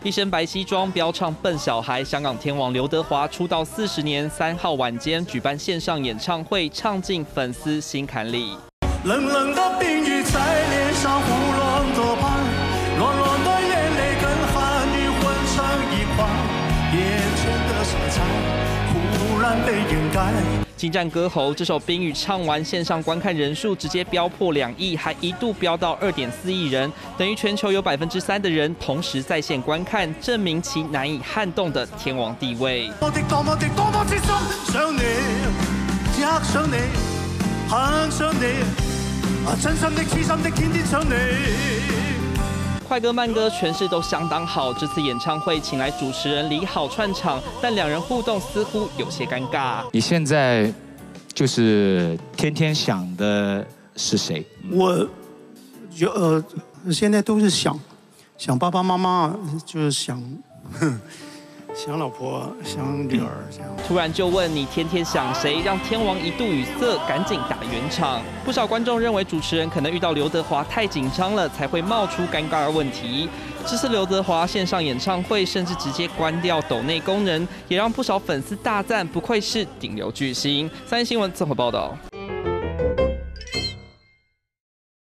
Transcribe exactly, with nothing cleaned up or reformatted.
一身白西装飙唱《笨小孩》，香港天王刘德华出道四十年，三号晚间举办线上演唱会，唱进粉丝心坎里。 冷冷的冰雨在脸上胡乱的拍，软软的眼泪跟寒雨混成一块，眼前的色彩忽然被掩盖。 精湛歌喉，这首《冰雨》唱完，线上观看人数直接飙破两亿，还一度飙到二点四亿人，等于全球有百分之三的人同时在线观看，证明其难以撼动的天王地位。 我的多麼的多麼之心想你，只想你，恨想你，啊真心的痴心的天天想你。 快歌慢歌诠释都相当好。这次演唱会请来主持人李好串场，但两人互动似乎有些尴尬。 你现在就是天天想的是谁？ 我就呃，现在都是想想爸爸妈妈，就是想想老婆，想女儿这样。 突然就问你天天想谁，让天王一度语塞，赶紧打圆场。不少观众认为主持人可能遇到刘德华太紧张了，才会冒出尴尬的问题。这次刘德华线上演唱会，甚至直接关掉抖内功能，也让不少粉丝大赞，不愧是顶流巨星。三立新闻综合报道。